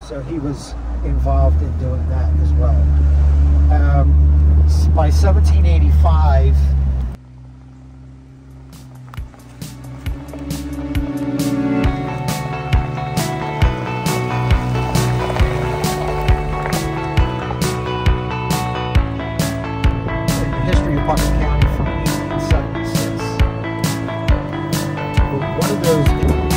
So he was involved in doing that as well. By 1785, in the history of Bucks County from 1876, one of those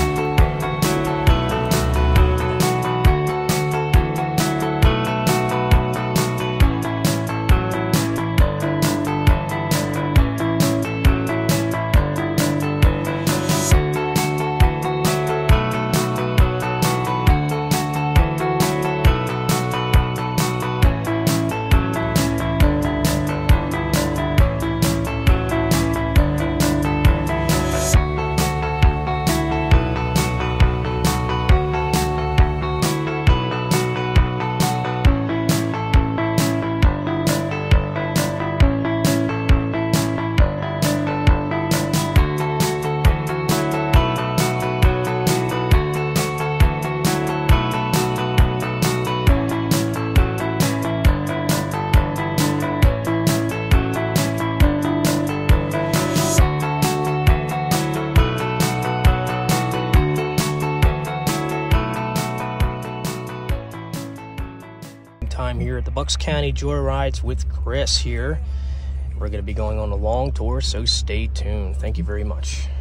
time here at the Bucks County Joyrides with Chris here. We're going to be going on a long tour, so stay tuned. Thank you very much.